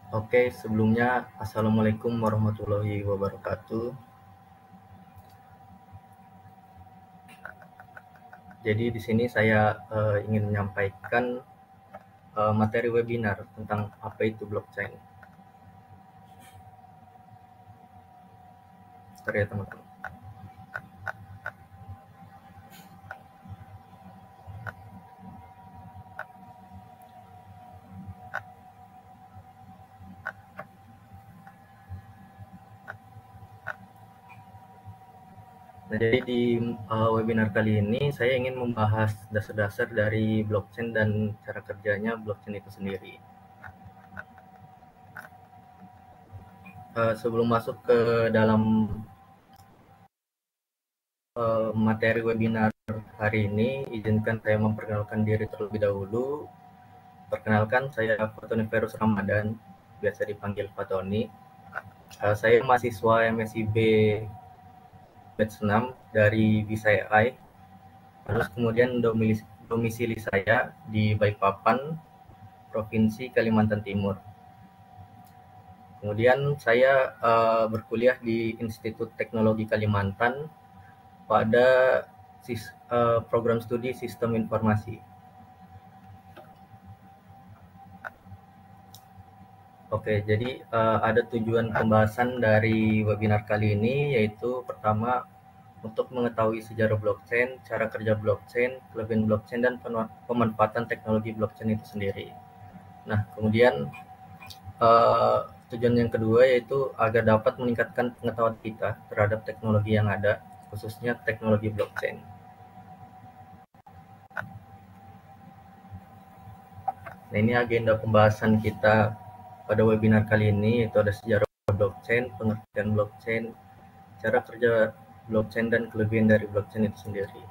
Oke, sebelumnya Assalamualaikum warahmatullahi wabarakatuh. Jadi di sini saya ingin menyampaikan materi webinar tentang apa itu blockchain. Bentar ya teman-teman. Nah, jadi di webinar kali ini saya ingin membahas dasar-dasar dari blockchain dan cara kerjanya blockchain itu sendiri. Sebelum masuk ke dalam materi webinar hari ini, izinkan saya memperkenalkan diri terlebih dahulu. Perkenalkan, saya Fatoni Ferus Ramadan, biasa dipanggil Fatoni. Saya mahasiswa MSIB batch 6 dari Visai AI. Terus kemudian domisili saya di Balikpapan, Provinsi Kalimantan Timur. Kemudian saya berkuliah di Institut Teknologi Kalimantan pada program studi Sistem Informasi. Oke, jadi ada tujuan pembahasan dari webinar kali ini, yaitu pertama untuk mengetahui sejarah blockchain, cara kerja blockchain, kelebihan blockchain, dan pemanfaatan teknologi blockchain itu sendiri. Nah, kemudian tujuan yang kedua yaitu agar dapat meningkatkan pengetahuan kita terhadap teknologi yang ada, khususnya teknologi blockchain. Nah, ini agenda pembahasan kita pada webinar kali ini, yaitu ada sejarah blockchain, pengertian blockchain, cara kerja blockchain, dan kelebihan dari blockchain itu sendiri.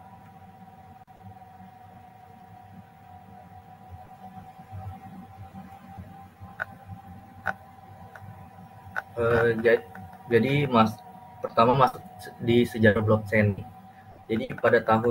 Jadi pertama masuk di sejarah blockchain. Jadi pada tahun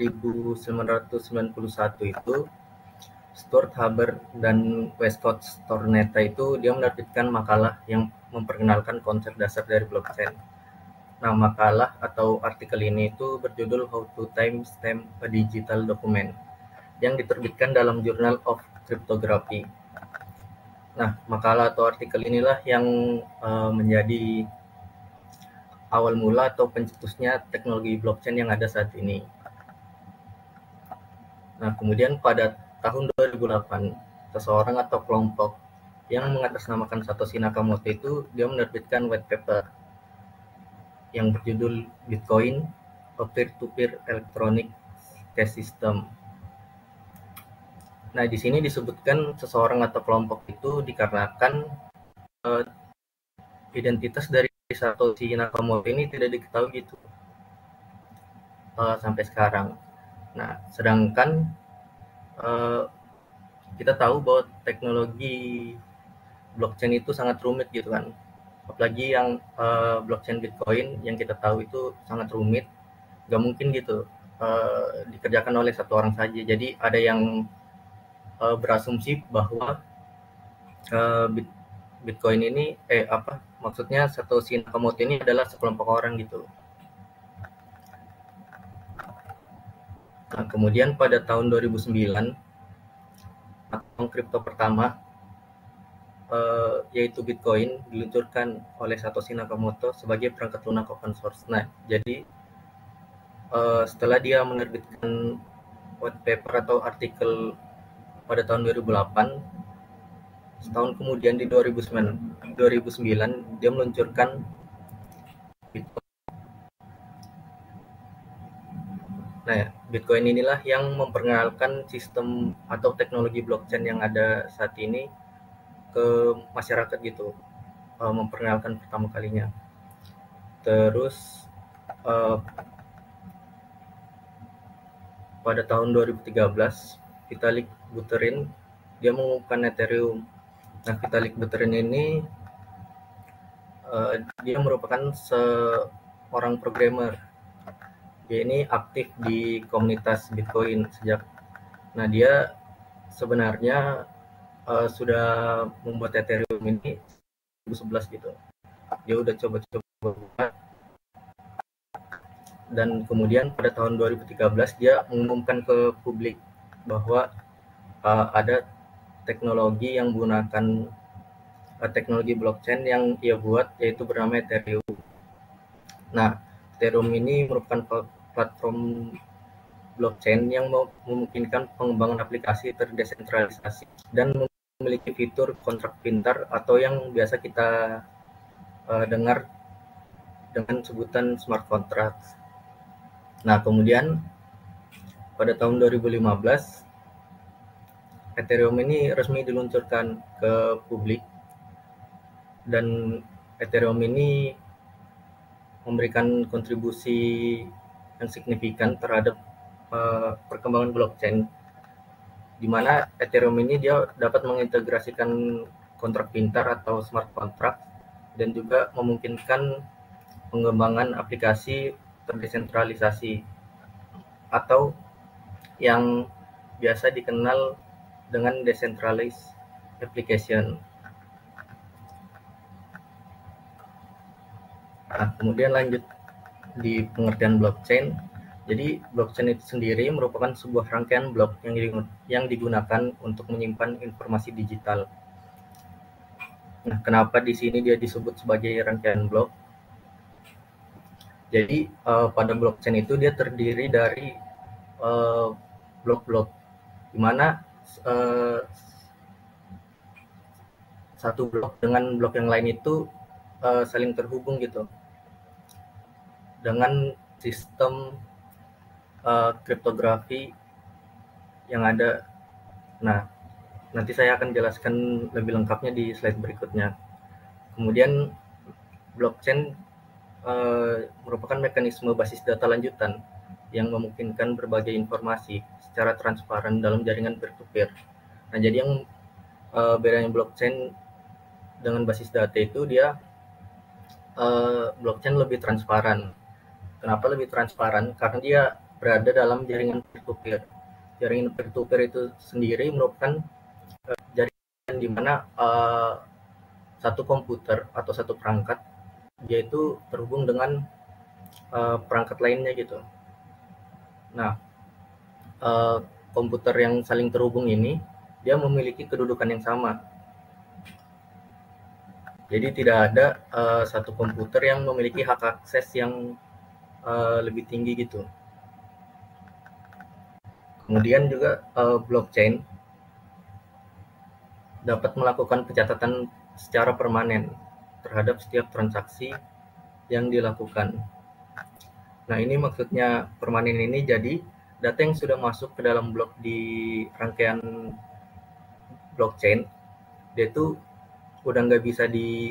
1991 itu Stuart Haber dan Westcott Stornetta itu dia menerbitkan makalah yang memperkenalkan konsep dasar dari blockchain. Nah, makalah atau artikel ini itu berjudul How to Timestamp a Digital Document yang diterbitkan dalam Journal of Cryptography. Nah, makalah atau artikel inilah yang menjadi awal mula atau pencetusnya teknologi blockchain yang ada saat ini. Nah, kemudian pada tahun 2008, seseorang atau kelompok yang mengatasnamakan Satoshi Nakamoto itu dia menerbitkan white paper yang berjudul Bitcoin, a Peer-to-Peer Electronic Cash System. Nah, di sini disebutkan seseorang atau kelompok itu dikarenakan identitas dari Satoshi Nakamoto ini tidak diketahui gitu sampai sekarang. Nah, sedangkan kita tahu bahwa teknologi blockchain itu sangat rumit gitu kan. Apalagi yang blockchain Bitcoin yang kita tahu itu sangat rumit, nggak mungkin gitu dikerjakan oleh satu orang saja. Jadi ada yang berasumsi bahwa Bitcoin ini maksudnya Satoshi Nakamoto ini adalah sekelompok orang gitu. Nah, kemudian pada tahun 2009 akun kripto pertama yaitu Bitcoin diluncurkan oleh Satoshi Nakamoto sebagai perangkat lunak open source. Nah, jadi setelah dia menerbitkan white paper atau artikel pada tahun 2008, setahun kemudian di 2009 dia meluncurkan Bitcoin. Nah, Bitcoin inilah yang memperkenalkan sistem atau teknologi blockchain yang ada saat ini ke masyarakat gitu, memperkenalkan pertama kalinya. Terus pada tahun 2013 Vitalik Buterin dia mengumumkan Ethereum. Nah, Vitalik Buterin ini dia merupakan seorang programmer. Dia ini aktif di komunitas Bitcoin sejak. Nah, dia sebenarnya sudah membuat Ethereum ini 2011 gitu. Dia udah coba-coba buat, dan kemudian pada tahun 2013 dia mengumumkan ke publik bahwa ada teknologi yang menggunakan teknologi blockchain yang ia buat, yaitu bernama Ethereum. Nah, Ethereum ini merupakan platform blockchain yang memungkinkan pengembangan aplikasi terdesentralisasi dan memiliki fitur kontrak pintar atau yang biasa kita dengar dengan sebutan smart contract. Nah, kemudian pada tahun 2015 Ethereum ini resmi diluncurkan ke publik, dan Ethereum ini memberikan kontribusi yang signifikan terhadap perkembangan blockchain, di mana Ethereum ini dia dapat mengintegrasikan kontrak pintar atau smart contract dan juga memungkinkan pengembangan aplikasi terdesentralisasi atau yang biasa dikenal dengan decentralized application. Nah, kemudian lanjut di pengertian blockchain. Jadi blockchain itu sendiri merupakan sebuah rangkaian blok yang digunakan untuk menyimpan informasi digital. Nah, kenapa di sini dia disebut sebagai rangkaian blok? Jadi pada blockchain itu dia terdiri dari blok-blok, di mana satu blok dengan blok yang lain itu saling terhubung gitu dengan sistem kriptografi yang ada. Nah, nanti saya akan jelaskan lebih lengkapnya di slide berikutnya. Kemudian blockchain merupakan mekanisme basis data lanjutan yang memungkinkan berbagai informasi secara transparan dalam jaringan peer-to-peer. Nah, jadi yang bedanya blockchain dengan basis data itu dia blockchain lebih transparan. Kenapa lebih transparan? Karena dia berada dalam jaringan peer-to-peer. Jaringan peer-to-peer itu sendiri merupakan jaringan di mana satu komputer atau satu perangkat dia itu terhubung dengan perangkat lainnya gitu. Nah, komputer yang saling terhubung ini dia memiliki kedudukan yang sama. Jadi tidak ada satu komputer yang memiliki hak akses yang lebih tinggi gitu. Kemudian juga blockchain dapat melakukan pencatatan secara permanen terhadap setiap transaksi yang dilakukan. Nah, ini maksudnya permanen ini, jadi data yang sudah masuk ke dalam blok di rangkaian blockchain, dia itu udah nggak bisa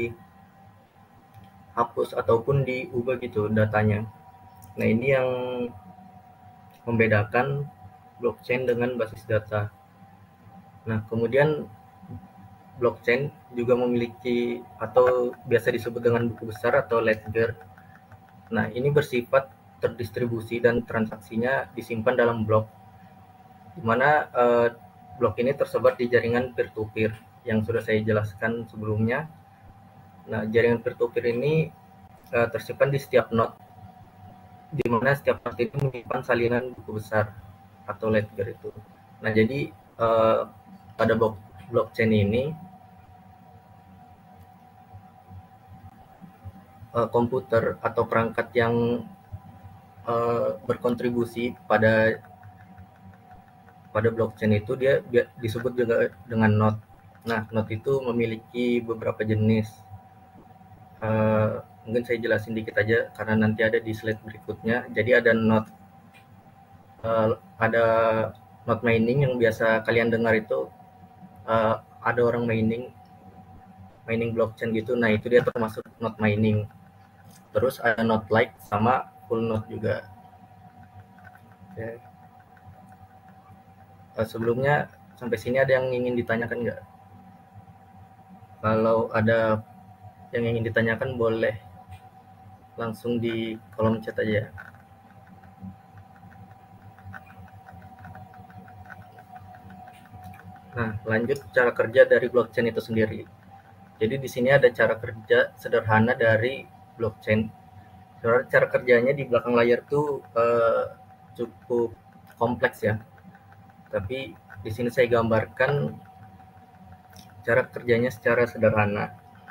dihapus ataupun diubah gitu datanya. Nah, ini yang membedakan blockchain dengan basis data. Nah, kemudian blockchain juga memiliki atau biasa disebut dengan buku besar atau ledger. Nah, ini bersifat terdistribusi dan transaksinya disimpan dalam blok, di mana blok ini tersebar di jaringan peer-to-peer yang sudah saya jelaskan sebelumnya. Nah, jaringan peer-to-peer ini tersimpan di setiap node, di mana setiap node itu menyimpan salinan buku besar atau ledger itu. Nah, jadi pada blockchain ini komputer atau perangkat yang berkontribusi pada blockchain itu dia disebut juga dengan node. Nah, node itu memiliki beberapa jenis. Mungkin saya jelasin dikit aja karena nanti ada di slide berikutnya. Jadi ada node mining yang biasa kalian dengar itu, ada orang mining blockchain gitu. Nah, itu dia termasuk node mining. Terus ada node like sama full node juga. Okay. Sebelumnya sampai sini ada yang ingin ditanyakan nggak? Kalau ada yang ingin ditanyakan boleh langsung di kolom chat aja. Nah, lanjut cara kerja dari blockchain itu sendiri. Jadi di sini ada cara kerja sederhana dari blockchain. Sebenarnya cara kerjanya di belakang layar tuh cukup kompleks ya. Tapi di sini saya gambarkan cara kerjanya secara sederhana.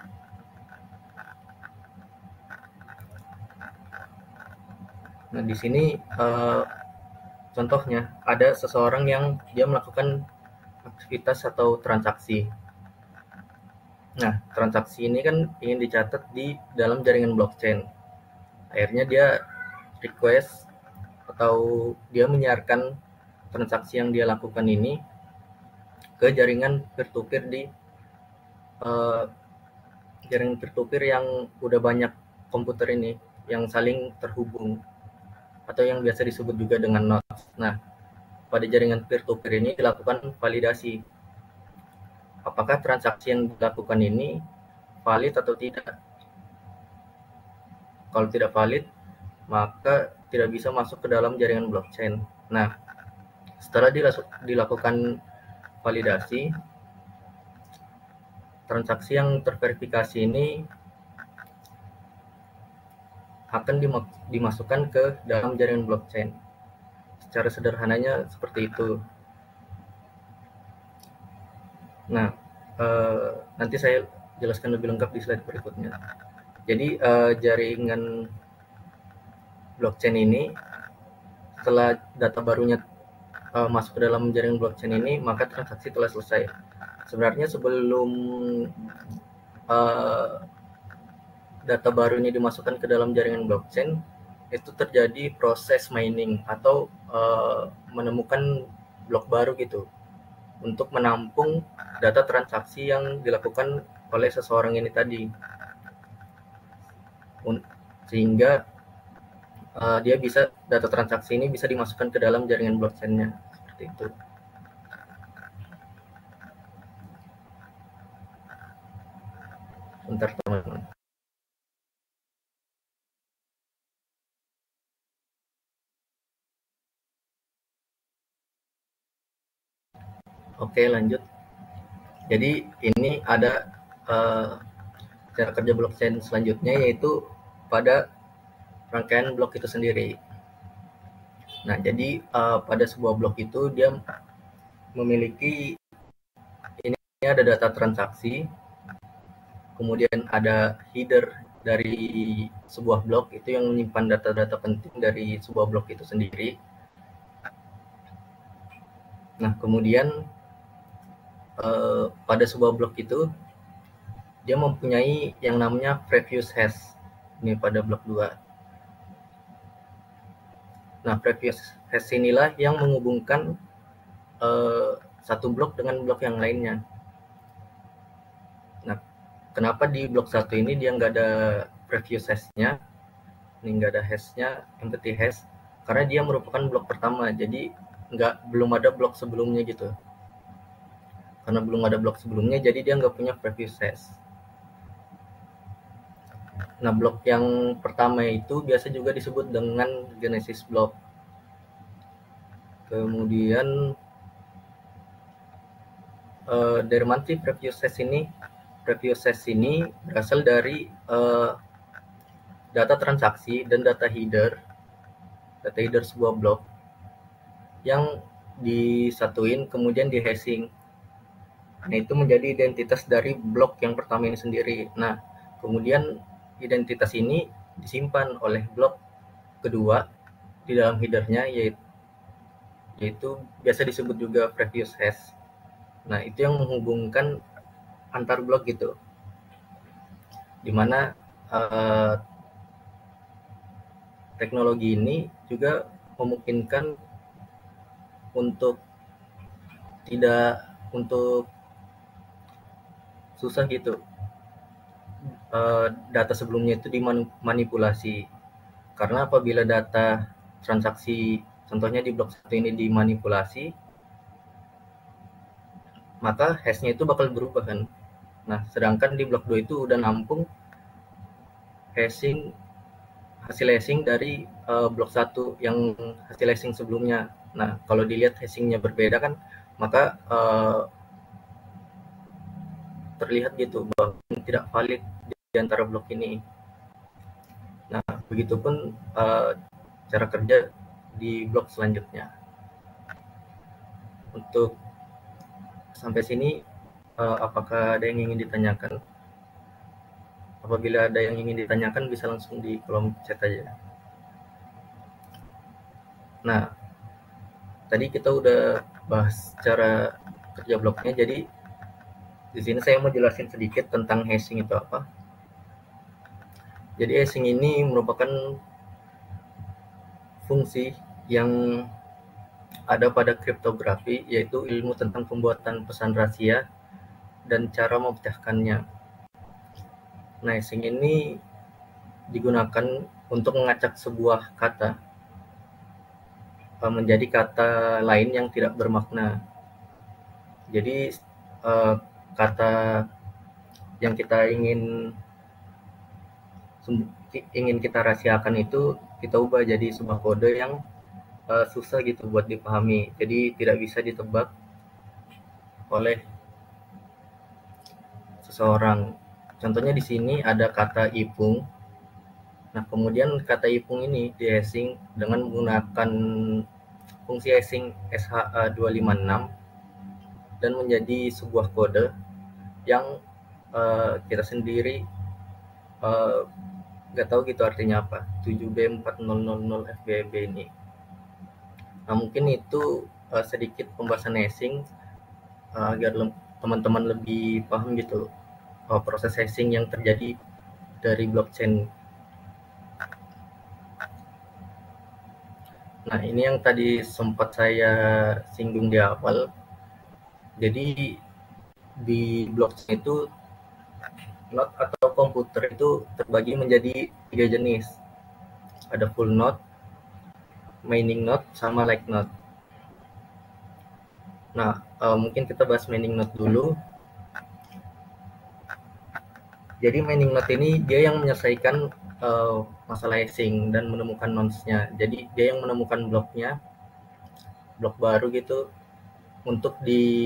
Nah, di sini contohnya ada seseorang yang dia melakukan aktivitas atau transaksi. Nah, transaksi ini kan ingin dicatat di dalam jaringan blockchain. Akhirnya dia request atau dia menyiarkan transaksi yang dia lakukan ini ke jaringan peer-to-peer di uh, jaringan peer-to-peer yang udah banyak komputer ini yang saling terhubung atau yang biasa disebut juga dengan nodes. Nah, pada jaringan peer-to-peer ini dilakukan validasi. Apakah transaksi yang dilakukan ini valid atau tidak? Kalau tidak valid, maka tidak bisa masuk ke dalam jaringan blockchain. Nah, setelah dilakukan validasi, transaksi yang terverifikasi ini akan dimasukkan ke dalam jaringan blockchain. Secara sederhananya seperti itu. Nah, nanti saya jelaskan lebih lengkap di slide berikutnya. Jadi jaringan blockchain ini setelah data barunya masuk ke dalam jaringan blockchain ini, maka transaksi telah selesai. Sebenarnya sebelum data baru ini dimasukkan ke dalam jaringan blockchain, itu terjadi proses mining atau menemukan blok baru gitu untuk menampung data transaksi yang dilakukan oleh seseorang ini tadi, sehingga dia bisa data transaksi ini bisa dimasukkan ke dalam jaringan blockchain-nya seperti itu. Bentar teman-teman. Oke, lanjut. Jadi ini ada cara kerja blockchain selanjutnya, yaitu pada rangkaian blok itu sendiri. Nah, jadi pada sebuah blok itu dia memiliki ini ada data transaksi, kemudian ada header dari sebuah blok itu yang menyimpan data-data penting dari sebuah blok itu sendiri. Nah, kemudian pada sebuah blok itu dia mempunyai yang namanya previous hash. Ini pada blok 2. Nah, previous hash inilah yang menghubungkan satu blok dengan blok yang lainnya. Nah, kenapa di blok 1 ini dia nggak ada previous hash-nya? Ini nggak ada hash-nya, empty hash, karena dia merupakan blok pertama, jadi belum ada blok sebelumnya gitu. Karena belum ada blok sebelumnya, jadi dia nggak punya previous hash. Nah, blok yang pertama itu biasa juga disebut dengan genesis block. Kemudian dari mana sih previous hash ini? Previous hash ini berasal dari data transaksi dan data header sebuah blok yang disatuin kemudian di hashing. Nah, itu menjadi identitas dari blok yang pertama ini sendiri. Nah, kemudian identitas ini disimpan oleh blok kedua di dalam headernya, yaitu biasa disebut juga previous hash. Nah, itu yang menghubungkan antar blok gitu, dimana teknologi ini juga memungkinkan untuk susah gitu data sebelumnya itu dimanipulasi, karena apabila data transaksi contohnya di blok 1 ini dimanipulasi, maka hash-nya itu bakal berubah kan. Nah, sedangkan di blok 2 itu udah nampung hasil hashing dari blok 1 yang hasil hashing sebelumnya. Nah, kalau dilihat hashingnya berbeda kan, maka terlihat gitu bahwa tidak valid di antara blok ini. Nah, begitupun cara kerja di blok selanjutnya. Untuk sampai sini, apakah ada yang ingin ditanyakan? Apabila ada yang ingin ditanyakan, bisa langsung di kolom chat aja. Nah, tadi kita udah bahas cara kerja bloknya, jadi di sini saya mau jelasin sedikit tentang hashing itu apa. Jadi hashing ini merupakan fungsi yang ada pada kriptografi, yaitu ilmu tentang pembuatan pesan rahasia dan cara memecahkannya. Nah, hashing ini digunakan untuk mengacak sebuah kata menjadi kata lain yang tidak bermakna. Jadi kata yang kita ingin kita rahasiakan itu kita ubah jadi sebuah kode yang susah gitu buat dipahami. Jadi tidak bisa ditebak oleh seseorang. Contohnya di sini ada kata ipung. Nah, kemudian kata ipung ini di hashing dengan menggunakan fungsi hashing SHA-256 dan menjadi sebuah kode yang kita sendiri nggak tahu gitu artinya apa, 7B4000FBB ini. Nah, mungkin itu sedikit pembahasan hashing agar teman-teman lebih paham gitu proses hashing yang terjadi dari blockchain. Nah, ini yang tadi sempat saya singgung di awal. Jadi di blockchain itu node atau komputer itu terbagi menjadi 3 jenis. Ada full node, mining node, sama light node. Nah, mungkin kita bahas mining node dulu. Jadi mining node ini dia yang menyelesaikan masalah hashing dan menemukan nonce-nya. Jadi dia yang menemukan blok baru gitu untuk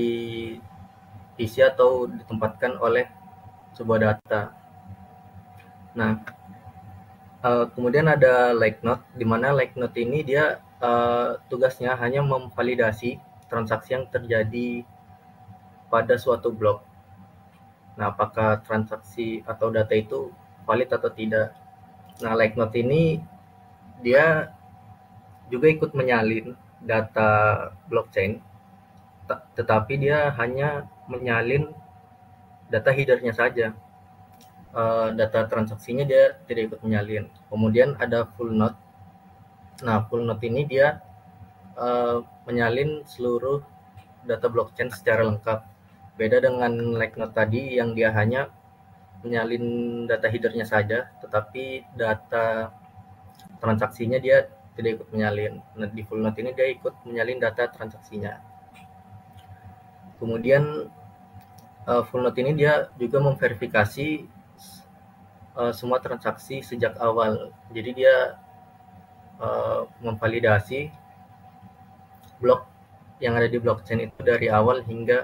diisi atau ditempatkan oleh sebuah data. Nah, kemudian ada light node, di mana light node ini dia tugasnya hanya memvalidasi transaksi yang terjadi pada suatu blok. Nah, apakah transaksi atau data itu valid atau tidak. Nah, light node ini dia juga ikut menyalin data blockchain, tetapi dia hanya menyalin data header-nya saja. Data transaksinya dia tidak ikut menyalin. Kemudian ada full node. Nah, full node ini dia menyalin seluruh data blockchain secara lengkap. Beda dengan light node tadi yang dia hanya menyalin data header-nya saja, tetapi data transaksinya dia tidak ikut menyalin. Nah, di full node ini dia ikut menyalin data transaksinya. Kemudian full node ini dia juga memverifikasi semua transaksi sejak awal. Jadi dia memvalidasi blok yang ada di blockchain itu dari awal hingga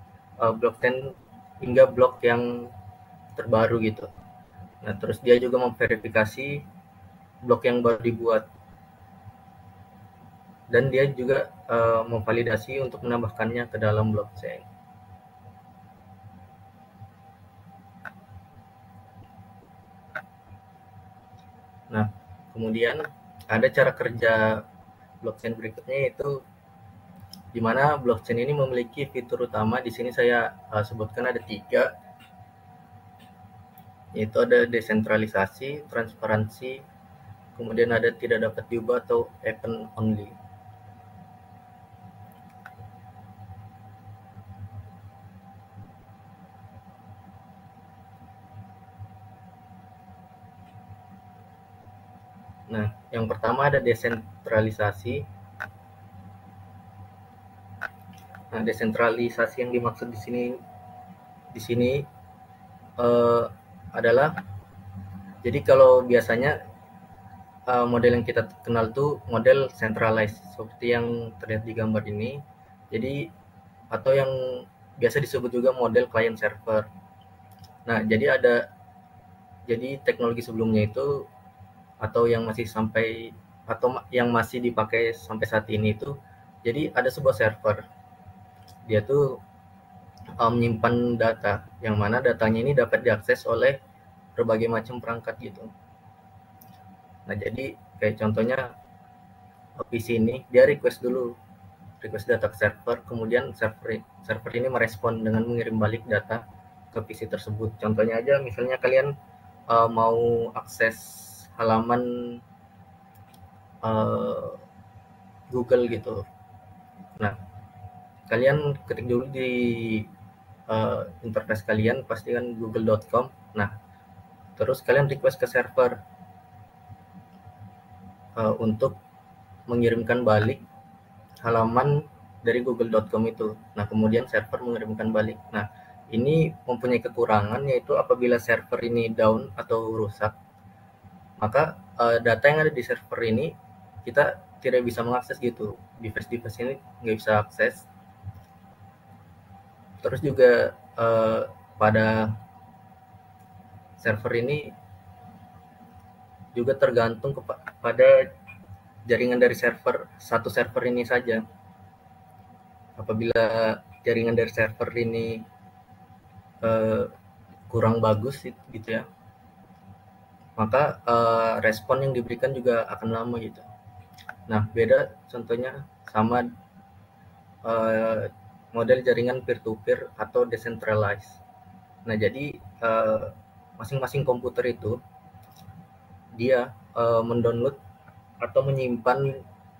blok yang terbaru gitu. Nah, terus dia juga memverifikasi blok yang baru dibuat. Dan dia juga memvalidasi untuk menambahkannya ke dalam blockchain. Nah, kemudian ada cara kerja blockchain berikutnya, yaitu di mana blockchain ini memiliki fitur utama. Di sini saya sebutkan ada 3, yaitu ada desentralisasi, transparansi, kemudian ada tidak dapat diubah atau event only. Nah, yang pertama ada desentralisasi. Nah, desentralisasi yang dimaksud di sini adalah, jadi kalau biasanya model yang kita kenal tuh model centralized seperti yang terlihat di gambar ini. Jadi atau yang biasa disebut juga model client server. Nah, jadi teknologi sebelumnya itu atau yang masih sampai atau yang masih dipakai sampai saat ini itu, jadi ada sebuah server. Dia tuh menyimpan data, yang mana datanya ini dapat diakses oleh berbagai macam perangkat gitu. Nah, jadi kayak contohnya PC ini dia request data ke server, kemudian server ini merespon dengan mengirim balik data ke PC tersebut. Contohnya aja, misalnya kalian mau akses halaman Google gitu. Nah, kalian ketik dulu di interface kalian, pasti kan google.com. Nah, terus kalian request ke server untuk mengirimkan balik halaman dari google.com itu. Nah, kemudian server mengirimkan balik. Nah, ini mempunyai kekurangan, yaitu apabila server ini down atau rusak, maka data yang ada di server ini kita tidak bisa mengakses gitu. Device-device ini nggak bisa akses. Terus juga pada server ini juga tergantung kepada jaringan dari satu server ini saja. Apabila jaringan dari server ini kurang bagus gitu ya, maka respon yang diberikan juga akan lama gitu. Nah, beda contohnya sama model jaringan peer-to-peer atau decentralized. Nah, jadi masing-masing komputer itu dia mendownload atau menyimpan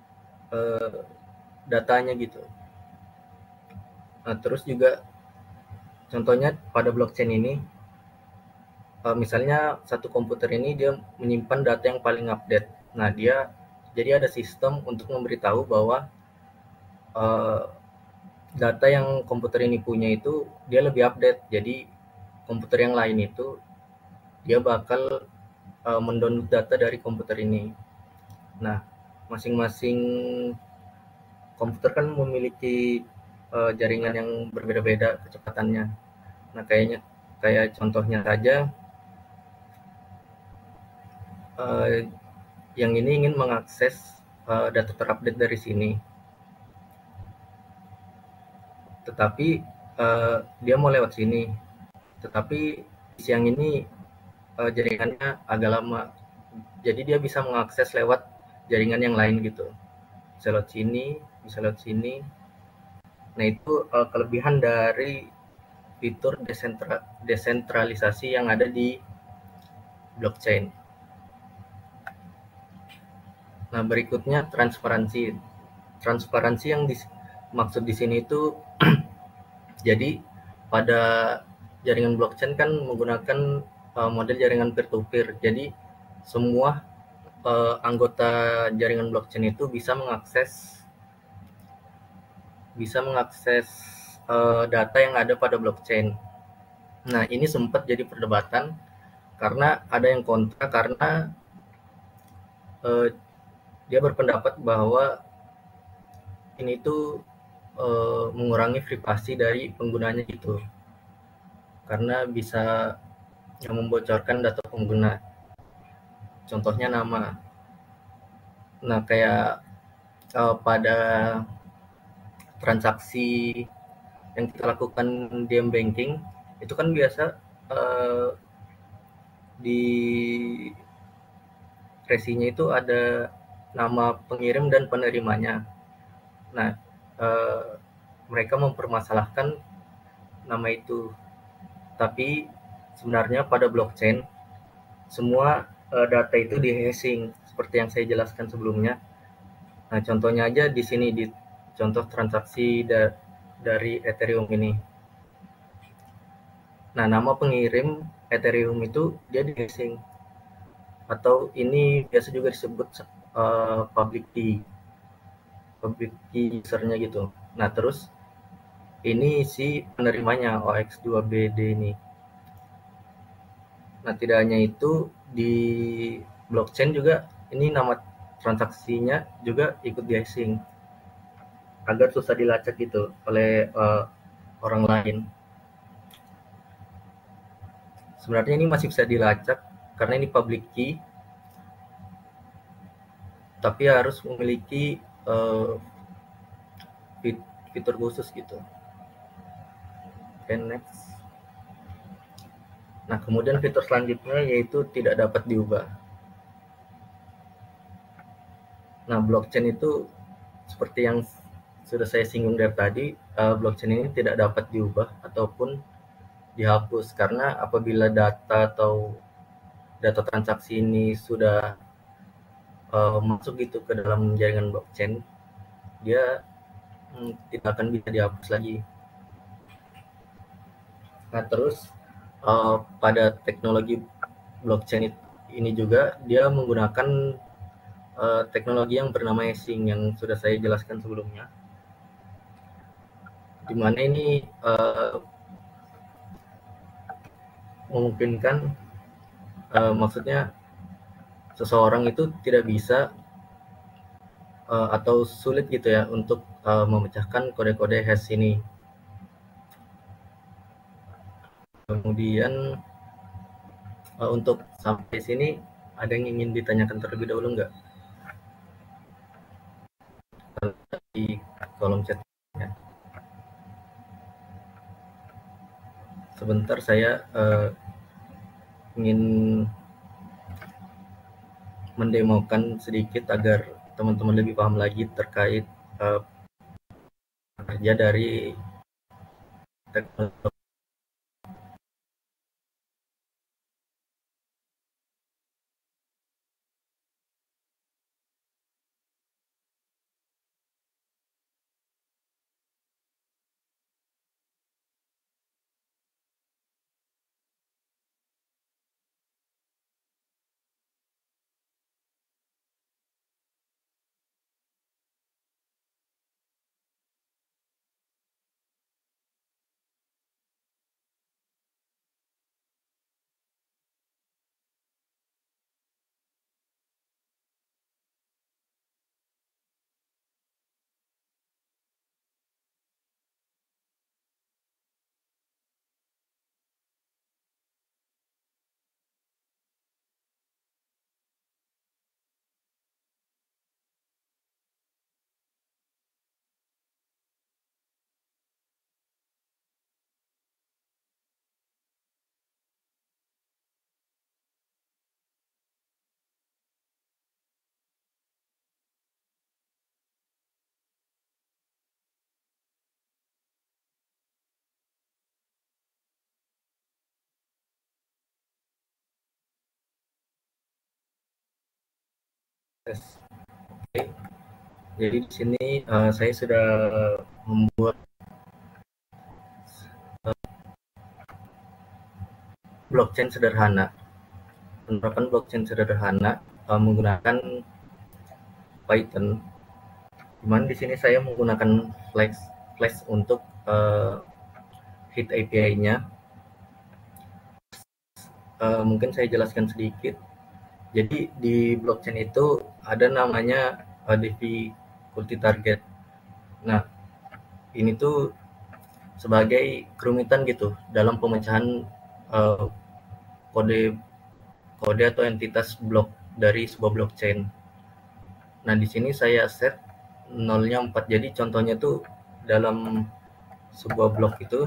datanya gitu. Nah, terus juga contohnya pada blockchain ini, misalnya satu komputer ini dia menyimpan data yang paling update. Nah, jadi ada sistem untuk memberitahu bahwa data yang komputer ini punya itu dia lebih update. Jadi komputer yang lain itu dia bakal mendownload data dari komputer ini. Nah, masing-masing komputer kan memiliki jaringan yang berbeda-beda kecepatannya. Nah, kayak contohnya saja, yang ini ingin mengakses data terupdate dari sini, tetapi dia mau lewat sini, tetapi siang ini jaringannya agak lama, jadi dia bisa mengakses lewat jaringan yang lain gitu, bisa lewat sini, bisa lewat sini. Nah, itu kelebihan dari fitur desentralisasi yang ada di blockchain. Nah, berikutnya transparansi. Transparansi yang dimaksud di sini itu jadi pada jaringan blockchain kan menggunakan model jaringan peer-to-peer. Jadi semua anggota jaringan blockchain itu bisa mengakses data yang ada pada blockchain. Nah, ini sempat jadi perdebatan karena ada yang kontra, karena dia berpendapat bahwa ini tuh mengurangi privasi dari penggunanya gitu, karena bisa membocorkan data pengguna, contohnya nama. Nah, kayak pada transaksi yang kita lakukan di banking itu kan biasa di resinya itu ada nama pengirim dan penerimanya. Nah, mereka mempermasalahkan nama itu, tapi sebenarnya pada blockchain semua data itu di-hashing seperti yang saya jelaskan sebelumnya. Nah, contohnya aja di sini di contoh transaksi dari Ethereum ini. Nah, nama pengirim Ethereum itu dia di-hashing, atau ini biasa juga disebut public key usernya gitu. Nah, terus ini si penerimanya OX2BD ini. Nah, tidak hanya itu, di blockchain juga ini nama transaksinya juga ikut di-hashing agar susah dilacak gitu oleh orang lain. Sebenarnya ini masih bisa dilacak karena ini public key, tapi harus memiliki fitur khusus gitu. Oke, next. Nah, kemudian fitur selanjutnya yaitu tidak dapat diubah. Nah, blockchain itu seperti yang sudah saya singgung dari tadi, blockchain ini tidak dapat diubah ataupun dihapus karena apabila data atau data transaksi ini sudah masuk gitu ke dalam jaringan blockchain, dia tidak akan bisa dihapus lagi. Nah, terus pada teknologi blockchain ini juga dia menggunakan teknologi yang bernama hashing yang sudah saya jelaskan sebelumnya, di mana ini memungkinkan maksudnya seseorang itu tidak bisa atau sulit gitu ya untuk memecahkan kode-kode hash ini. Kemudian untuk sampai sini ada yang ingin ditanyakan terlebih dahulu nggak? Di kolom chat. Sebentar saya ingin mendemokan sedikit agar teman-teman lebih paham lagi terkait kerja dari teknologi. Oke. Jadi di sini saya sudah membuat blockchain sederhana. Penerapan blockchain sederhana menggunakan Python. Dimana di sini saya menggunakan Flash untuk hit API-nya. Mungkin saya jelaskan sedikit. Jadi di blockchain itu ada namanya difficulty target. Nah, ini tuh sebagai kerumitan gitu dalam pemecahan kode atau entitas blok dari sebuah blockchain. Nah, di sini saya set nolnya 4. Jadi contohnya tuh dalam sebuah blok itu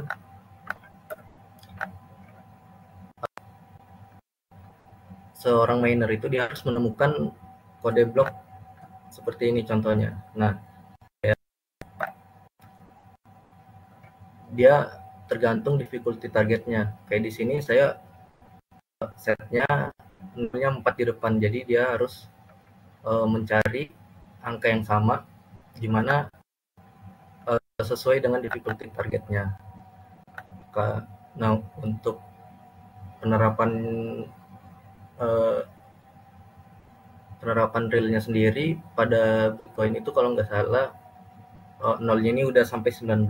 seorang miner itu dia harus menemukan kode blok seperti ini contohnya. Nah, dia tergantung difficulty targetnya. Kayak di sini saya setnya nolnya 4 di depan, jadi dia harus mencari angka yang sama di mana sesuai dengan difficulty targetnya. Nah, untuk penerapan realnya sendiri pada Bitcoin itu kalau nggak salah nolnya ini udah sampai 19.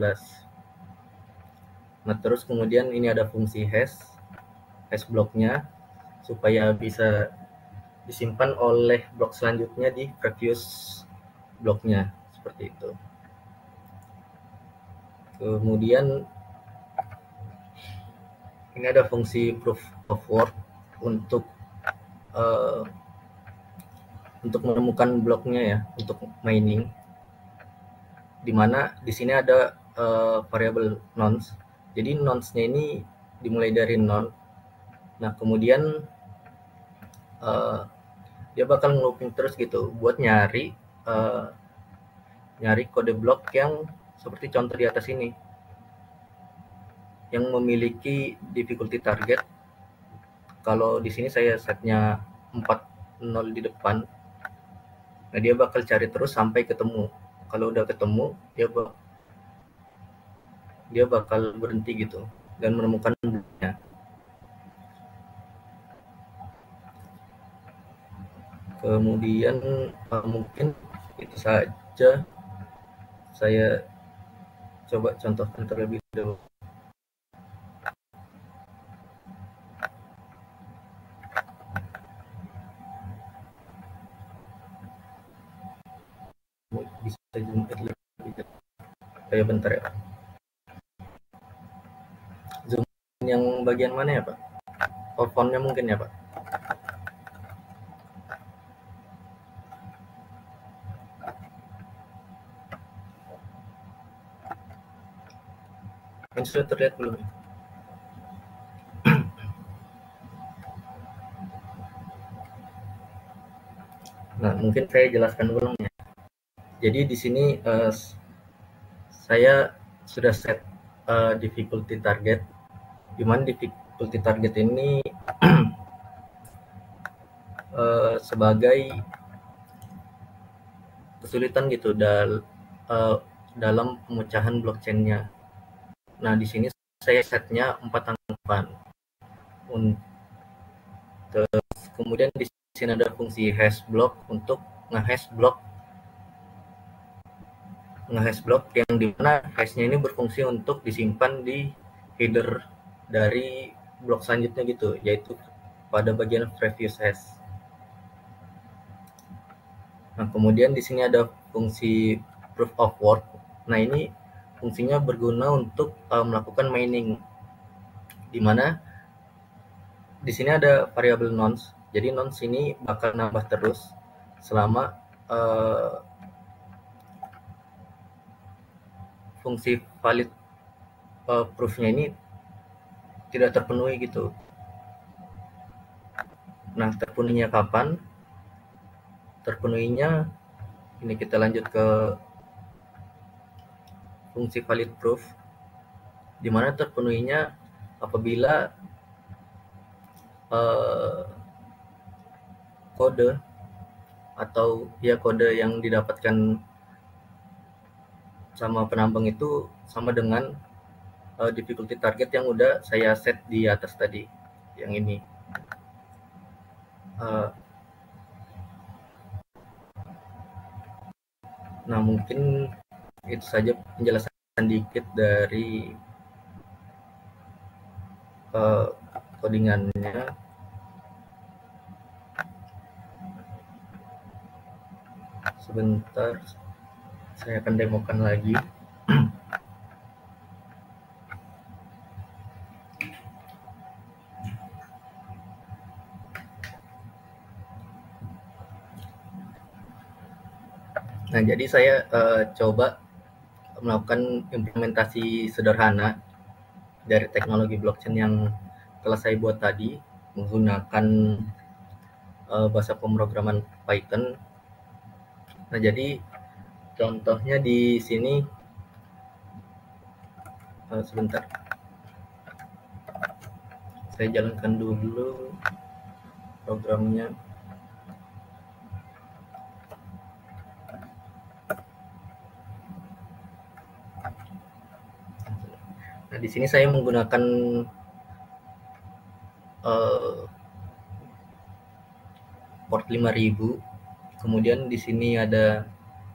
Nah, terus kemudian ini ada fungsi hash bloknya supaya bisa disimpan oleh blok selanjutnya di previous bloknya, seperti itu. Kemudian ini ada fungsi proof of work untuk menemukan bloknya ya, untuk mining. Dimana di sini ada variabel nonce. Jadi nonce-nya ini dimulai dari nol. Nah kemudian dia bakal ngelooping terus gitu buat nyari kode blok yang seperti contoh di atas ini, yang memiliki difficulty target. Kalau di sini saya setnya 40 di depan. Nah dia bakal cari terus sampai ketemu. Kalau udah ketemu dia bakal berhenti gitu dan menemukan bloknya. Kemudian mungkin itu saja saya coba contohkan terlebih dahulu. Bisa zoom lebih kayak bentar ya Pak. Zoom yang bagian mana ya Pak? Oh, fontnya mungkin ya Pak. Ini sudah terlihat belum? Nah, mungkin saya jelaskan ulang ya. Jadi di sini saya sudah set difficulty target, di mana difficulty target ini sebagai kesulitan gitu dalam pemecahan blockchain-nya. Nah, di sini saya setnya 4 angka. Kemudian di sini ada fungsi hash block untuk nge-hash block yang dimana hashnya ini berfungsi untuk disimpan di header dari blok selanjutnya gitu, yaitu pada bagian previous hash. Nah, kemudian di sini ada fungsi proof of work. Nah, ini fungsinya berguna untuk melakukan mining, di mana di sini ada variabel nonce. Jadi nonce ini bakal nambah terus selama fungsi valid proof-nya ini tidak terpenuhi gitu. Nah, terpenuhinya kapan? Terpenuhinya ini kita lanjut ke fungsi valid proof, di mana terpenuhinya apabila kode atau ya kode yang didapatkan sama penambang itu sama dengan difficulty target yang udah saya set di atas tadi, yang ini. Nah, mungkin itu saja penjelasan dikit dari codingannya. Sebentar, saya akan demokan lagi. Nah, jadi saya coba melakukan implementasi sederhana dari teknologi blockchain yang telah saya buat tadi menggunakan bahasa pemrograman Python. Nah, jadi contohnya di sini sebentar. Saya jalankan dulu programnya. Nah, di sini saya menggunakan port 5000. Kemudian di sini ada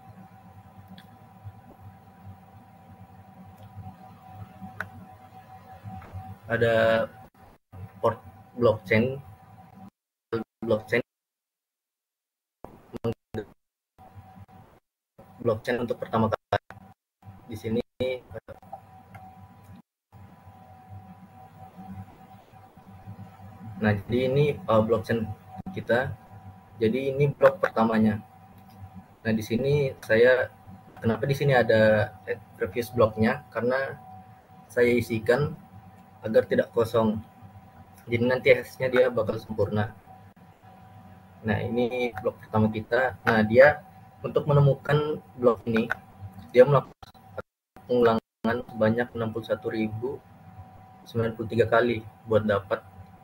port blockchain untuk pertama kali. Di sini Nah, jadi ini blockchain kita. Jadi ini blok pertamanya. Nah, di sini kenapa di sini ada previous bloknya? Karena saya isikan agar tidak kosong. Jadi nanti hasilnya dia bakal sempurna. Nah, ini blok pertama kita. Nah, dia untuk menemukan blok ini, dia melakukan pengulangan sebanyak 61.093 kali buat dapat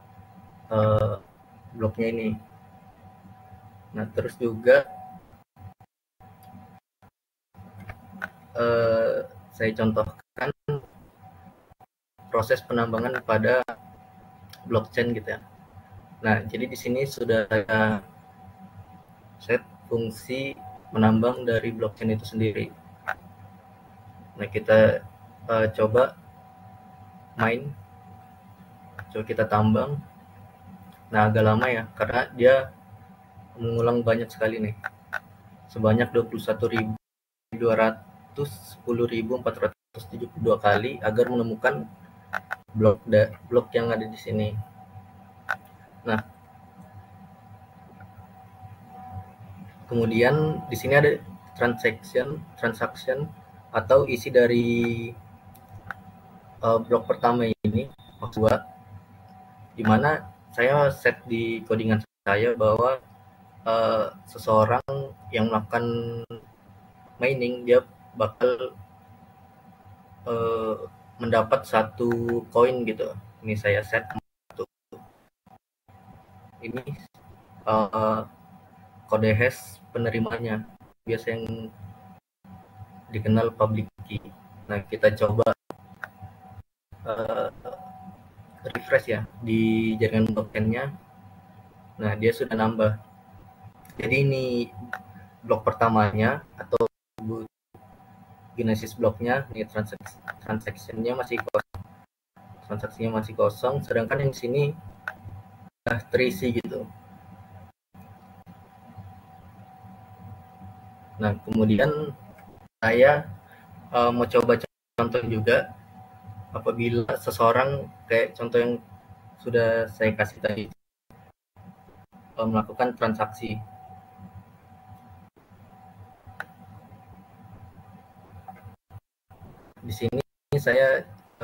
bloknya ini. Nah, terus juga saya contohkan proses penambangan pada blockchain gitu ya. Nah, jadi di sini sudah saya set fungsi menambang dari blockchain itu sendiri. Nah, kita coba kita tambang. Nah, agak lama ya, karena dia mengulang banyak sekali nih. Sebanyak 21.210.472 kali agar menemukan blok yang ada di sini. Nah, kemudian di sini ada transaction atau isi dari blok pertama ini, buat dimana saya set di codingan saya bahwa seseorang yang melakukan mining dia bakal mendapat satu koin gitu. Ini saya set ini kode hash penerimanya, biasa yang dikenal public key. Nah, kita coba refresh ya di jaringan blockchain-nya. Nah, dia sudah nambah. Jadi ini blok pertamanya atau genesis bloknya, ini transaksinya masih kosong, sedangkan yang di sini sudah terisi gitu. Nah, kemudian saya mau coba contoh juga apabila seseorang kayak contoh yang sudah saya kasih tadi melakukan transaksi. Di sini saya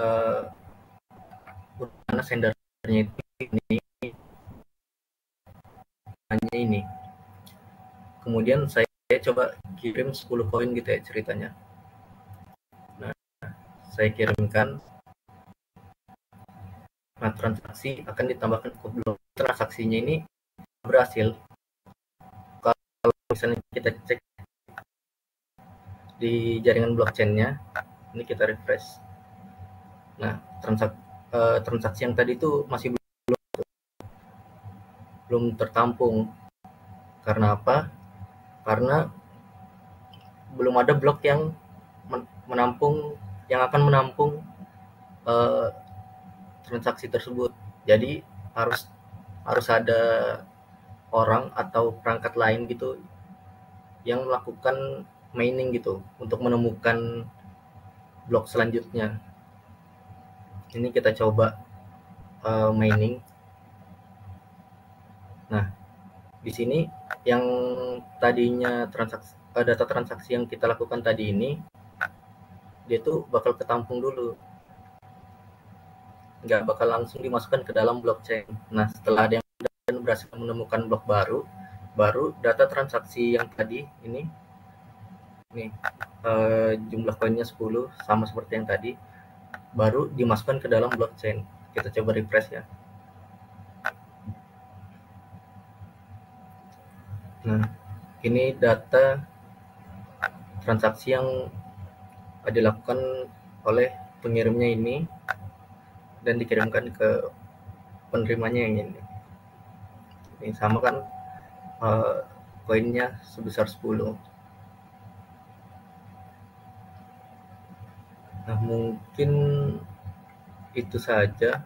mana sendernya itu hanya ini. Kemudian saya coba kirim 10 koin gitu ya ceritanya. Nah, saya kirimkan. Nah, transaksi akan ditambahkan ke blok. Transaksinya ini berhasil. Kalau misalnya kita cek di jaringan blockchain-nya, ini kita refresh. Nah, transaksi yang tadi itu masih belum tertampung. Karena apa? Karena belum ada blok yang akan menampung transaksi tersebut. Jadi harus ada orang atau perangkat lain gitu yang melakukan mining gitu untuk menemukan blok selanjutnya. Ini kita coba mining. Nah, di sini yang tadinya data transaksi yang kita lakukan tadi ini, dia tuh bakal ketampung dulu, nggak bakal langsung dimasukkan ke dalam blockchain. Nah, setelah ada yang berhasil menemukan blok baru data transaksi yang tadi ini jumlah koinnya 10 sama seperti yang tadi, baru dimasukkan ke dalam blockchain. Kita coba refresh ya. Nah, ini data transaksi yang dilakukan oleh pengirimnya ini dan dikirimkan ke penerimanya yang ini. Ini sama kan koinnya sebesar 10. Nah, mungkin itu saja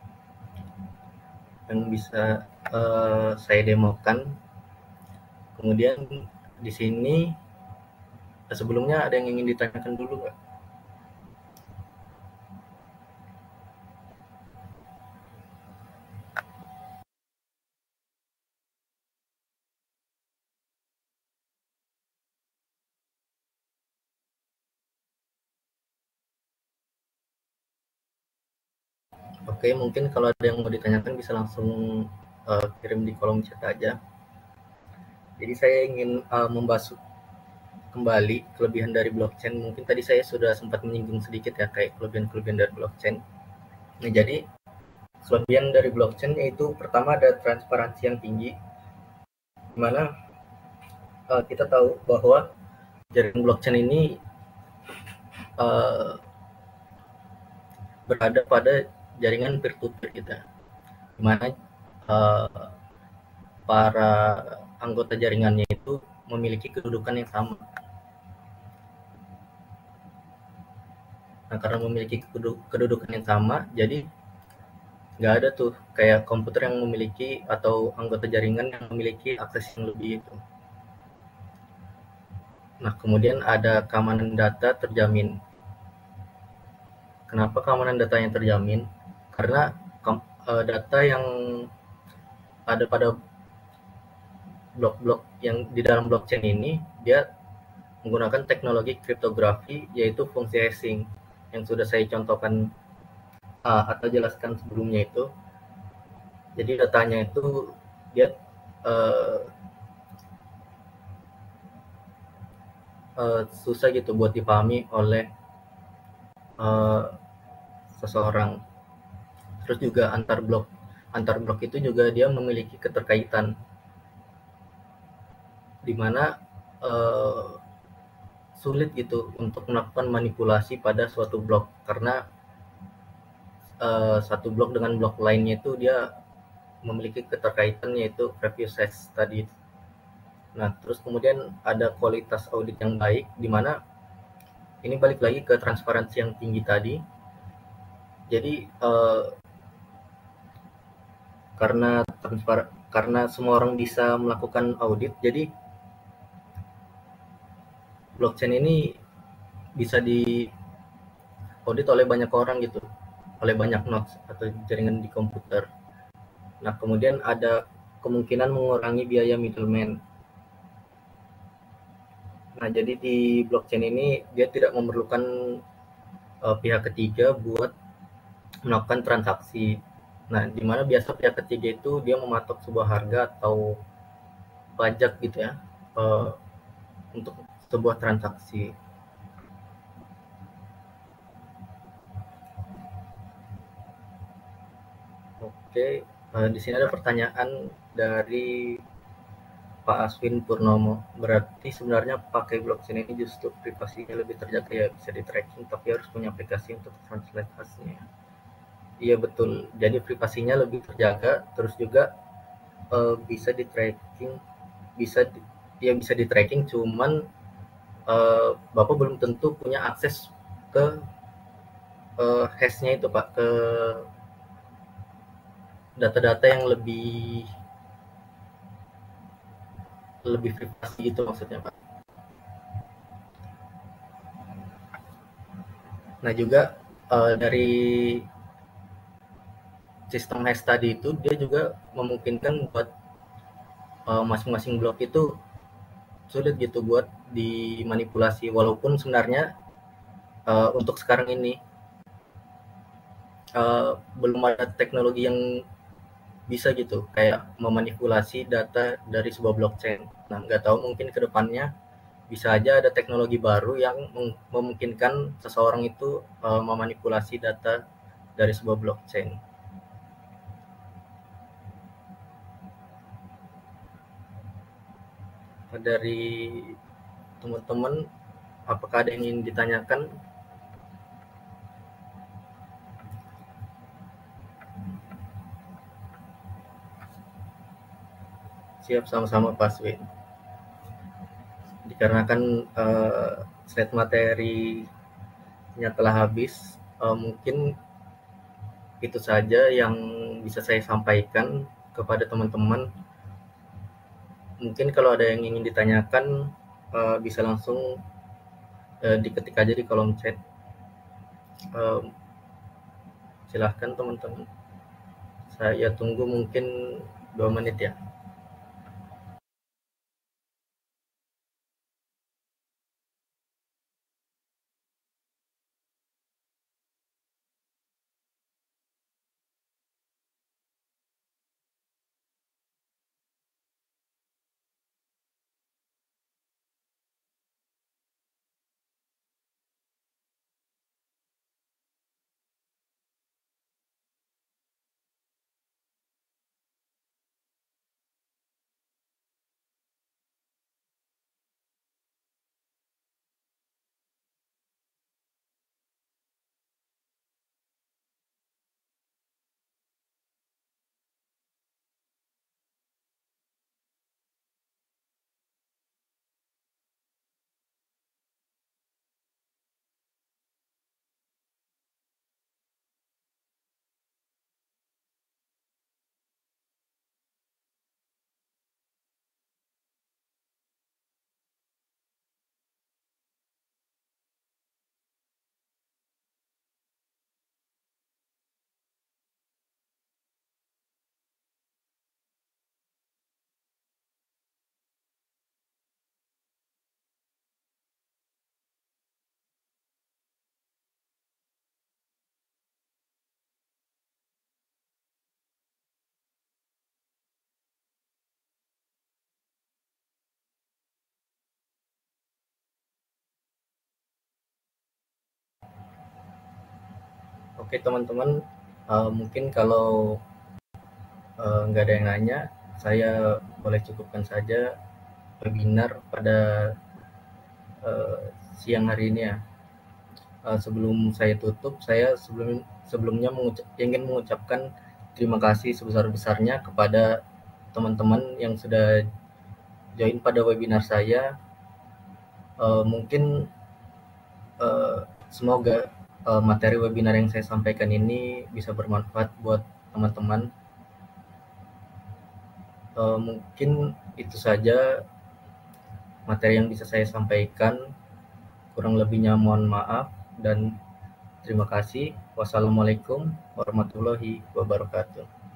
yang bisa saya demokan. Kemudian di sini sebelumnya ada yang ingin ditanyakan dulu nggak? Oke, mungkin kalau ada yang mau ditanyakan bisa langsung kirim di kolom chat aja. Jadi saya ingin membahas kembali kelebihan dari blockchain. Mungkin tadi saya sudah sempat menyinggung sedikit ya, kayak kelebihan-kelebihan dari blockchain. Nah, jadi kelebihan dari blockchain yaitu pertama ada transparansi yang tinggi, di mana kita tahu bahwa jaringan blockchain ini uh, berada pada jaringan peer-to-peer kita, di mana uh, para anggota jaringannya itu memiliki kedudukan yang sama. Nah, karena memiliki kedudukan yang sama, jadi nggak ada tuh kayak komputer yang memiliki atau anggota jaringan yang memiliki akses yang lebih itu. Nah, kemudian ada keamanan data terjamin. Kenapa keamanan datanya terjamin? Karena data yang ada pada blok-blok yang di dalam blockchain ini, dia menggunakan teknologi kriptografi, yaitu fungsi hashing, yang sudah saya contohkan atau jelaskan sebelumnya itu. Jadi datanya itu dia uh, susah gitu buat dipahami oleh uh, seseorang. Terus juga antar blok itu juga dia memiliki keterkaitan, di mana sulit gitu untuk melakukan manipulasi pada suatu blok, karena satu blok dengan blok lainnya itu dia memiliki keterkaitan, yaitu previous hash tadi. Nah, terus kemudian ada kualitas audit yang baik, di mana ini balik lagi ke transparansi yang tinggi tadi. Jadi karena semua orang bisa melakukan audit, jadi blockchain ini bisa di audit oleh banyak orang gitu, oleh banyak nodes atau jaringan di komputer. Nah, kemudian ada kemungkinan mengurangi biaya middleman. Nah, jadi di blockchain ini dia tidak memerlukan pihak ketiga buat melakukan transaksi. Nah, di mana biasa pihak ketiga itu dia mematok sebuah harga atau pajak gitu ya, untuk sebuah transaksi. Oke, di sini ada pertanyaan dari Pak Aswin Purnomo. Berarti sebenarnya pakai blockchain ini justru privasinya lebih terjaga ya, bisa di tracking tapi harus punya aplikasi untuk translate hasilnya. Iya betul. Jadi privasinya lebih terjaga, terus juga bisa di tracking, bisa di, ya bisa di tracking, cuman Bapak belum tentu punya akses ke hash-nya itu Pak, ke data-data yang lebih lebih privasi gitu maksudnya Pak. Nah juga dari sistem hash tadi itu dia juga memungkinkan buat masing-masing blok itu sulit gitu buat dimanipulasi, walaupun sebenarnya untuk sekarang ini belum ada teknologi yang bisa gitu kayak memanipulasi data dari sebuah blockchain. Nah, nggak tahu mungkin kedepannya bisa aja ada teknologi baru yang memungkinkan seseorang itu memanipulasi data dari sebuah blockchain. Dari teman-teman, apakah ada yang ingin ditanyakan? Siap, sama-sama Pak Swin. Dikarenakan slide materinya telah habis, mungkin itu saja yang bisa saya sampaikan kepada teman-teman. Mungkin kalau ada yang ingin ditanyakan bisa langsung diketik aja di kolom chat. Silahkan teman-teman. Saya tunggu mungkin 2 menit ya. Oke teman-teman, mungkin kalau nggak ada yang nanya, saya boleh cukupkan saja webinar pada siang hari ini ya. Sebelum saya tutup, saya sebelumnya ingin mengucapkan terima kasih sebesar-besarnya kepada teman-teman yang sudah join pada webinar saya. Mungkin semoga materi webinar yang saya sampaikan ini bisa bermanfaat buat teman-teman. Mungkin itu saja materi yang bisa saya sampaikan. Kurang lebihnya mohon maaf dan terima kasih. Wassalamualaikum warahmatullahi wabarakatuh.